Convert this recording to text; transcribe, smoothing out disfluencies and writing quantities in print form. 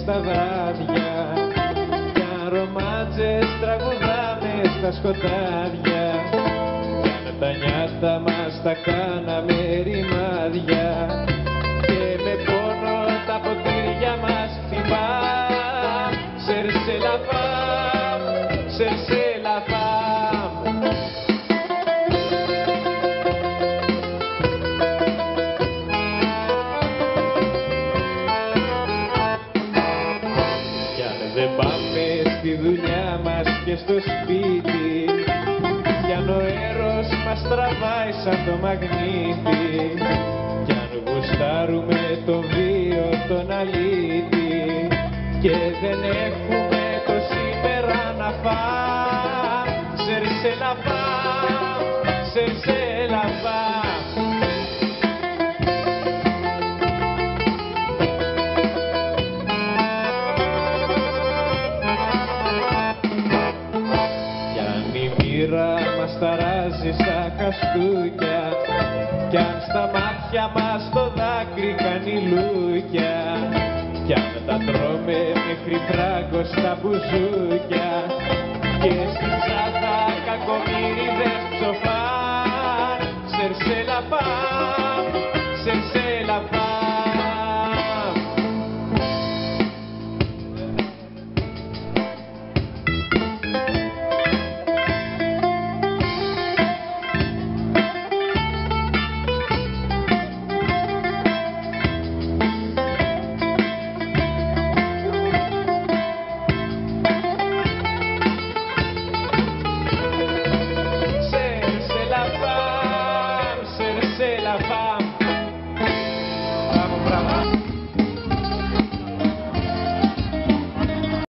στα βράδια κι αν ρομάντζες τραγουδάμε στα σκοτάδια κι αν τα νιάτα μας τα κάναμε ρημάδια και με πόνο τα ποτήρια μας χτυπά σερσελαφάμ, σερσελαφάμ. Δεν πάμε στη δουλειά μας και στο σπίτι κι αν ο έρος μας τραβάει σαν το μαγνήτη κι αν γουστάρουμε το βίο τον αλήτη και δεν έχουμε το σήμερα να φάμε σερσελαφάμ, σερσελαφάμ. Μας ταράζει στα χαστούκια κι αν στα μάτια μας το δάκρυ κάνει λούκια κι αν τα τρώμε μέχρι φράγκο στα μπουζούκια και στην τσάντα κακομοίριδες ψοφά